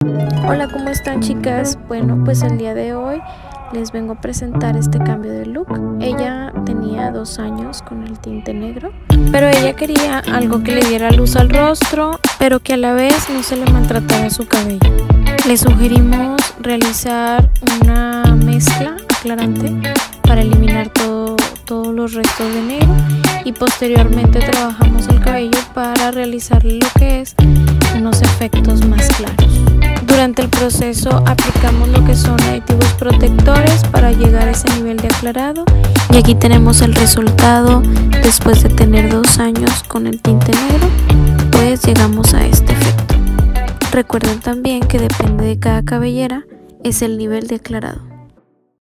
Hola, ¿cómo están, chicas? Bueno, pues el día de hoy les vengo a presentar este cambio de look. Ella tenía 2 años con el tinte negro, pero ella quería algo que le diera luz al rostro, pero que a la vez no se le maltratara su cabello. Le sugerimos realizar una mezcla aclarante para eliminar todos los restos de negro, y posteriormente trabajamos el cabello para realizar lo que es unos efectos más claros. Durante el proceso aplicamos lo que son aditivos protectores para llegar a ese nivel de aclarado, y aquí tenemos el resultado después de tener 2 años con el tinte negro, pues llegamos a este efecto. Recuerden también que depende de cada cabellera es el nivel de aclarado.